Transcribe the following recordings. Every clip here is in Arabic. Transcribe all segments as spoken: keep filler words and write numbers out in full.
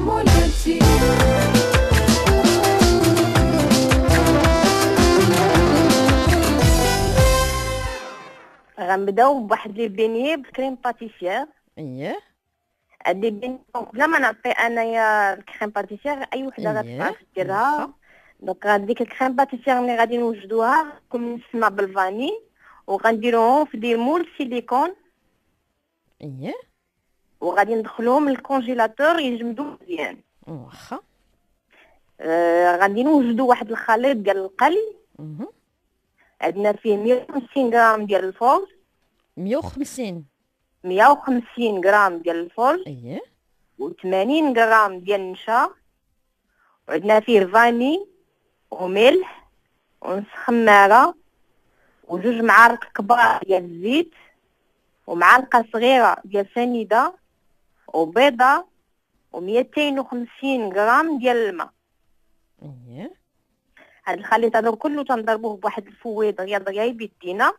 مولاتي. غنبداو بواحد لي بينيي بكريم باتيسير. اييه هاد لي بيني بلا ما نعطي انايا الكريم باتيسير اي وحده اييه غتعرف واخا. ديرها. دونك هاديك الكريم باتيسير ملي غادي نوجدوها تكون مسمى بالفاني وغنديروهم في دي مول سيليكون اييه وغادي ندخلوهم للكونجيلاتور يجمدوا مزيان. واخا. آه غادي نوجدوا واحد الخليط ديال القلي. اها عندنا فيه مية وخمسين غرام ديال الفوز، مية وخمسين. مية وخمسين غرام ديال الفوز اييه و80 غرام ديال النشا، وعندنا فيه فاني وملح ونص خماره وجوج معالق كبار ديال الزيت ومعلقه صغيره ديال سنيده وبيضه وميتين وخمسين غرام ديال الماء. اييه هاد الخليط هذا كله تنضربوه بواحد الفويض دغيا دغيا بيدينا.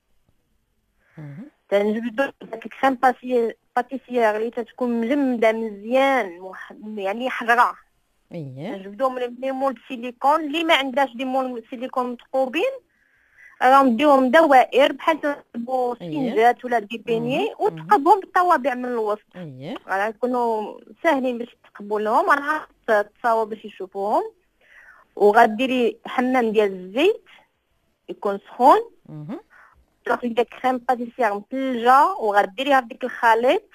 اها تنجبدو داك الكريم باتيسير اللي تتكون مجمده مزيان وح- يعني حجره. اييه نجبدو من لي مول سيليكون اللي ما عندهاش دي مول سيليكون مثقوبين راه نديوهم دوائر بحال تنضربو سفنجات ولا دي بيني وتقبهم بالطوابع من الوسط. اييه راه يكونوا ساهلين باش تقبوا لهم. انا تصاوب باش يشوفوهم. وغديري حمام ديال الزيت يكون سخون، اها تاخدي داك كريم باتيسير مثلجه وغديريها في ديك الخليط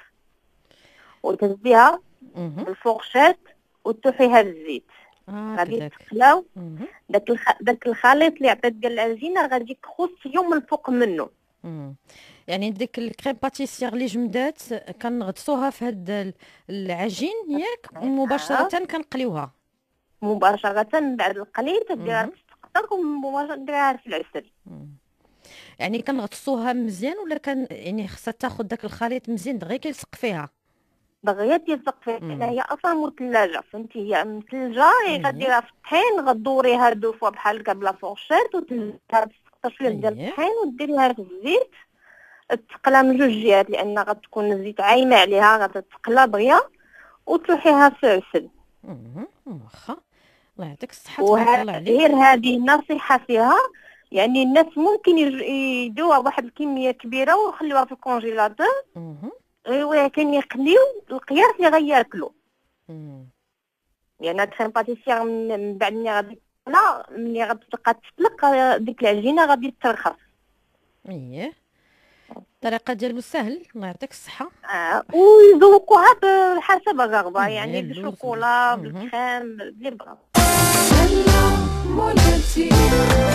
وتهزيها اها بالفورشيت وتوحيها بالزيت. غادي هكذاك. تقلاو اها داك الخ... داك الخليط اللي عطيت ديال العجينه غادي تخصيو من الفوق منه. مم. يعني ديك الكريم باتيسير اللي جمدات كنغطسوها في هاد ال- العجين ياك مباشرة كنقليوها. مباشره بعد القلي تديرها مهم. تسقطر ومباشره ديرها في العسل. مم. يعني كنغطسوها مزيان ولا كان يعني خصها تاخد داك الخليط مزيان دغيا كيلصق فيها. دغيا تيلصق فيها مم. لأن هي اصلا مثلجه فهمتي. هي مثلجه أيه. غديرها في الطحين غدوريها دو فوا بحال هكا بلا فورشيت وتهزها تسقطر شويه ديال أيه. الطحين وديريها في الزيت تقلى من جوج جهات لان غتكون الزيت عايمه عليها غتتقلى دغيا وتلوحيها في عسل. مم. واخا الله يعطيك الصحة تبارك الله عليك. وغير هذه النصيحه فيها يعني الناس ممكن يج- يدوها واحد الكميه كبيره ويخليوها في الكونجيلاتور مهم. ولكن يقليو القياس اللي غياكلو. مم. يعني الكريم باتيسير من من بعد ملي غادي تطلع ملي غتبقى تسلق ديك العجينه غادي ترخص. اييه الطريقة ديالو سهل الله يعطيك الصحة. آه. ويذوقوها بحسب الرغبه أيه، يعني اللوز. بالشوكولا مهم. بالكريم اللي بغا. مولاتي.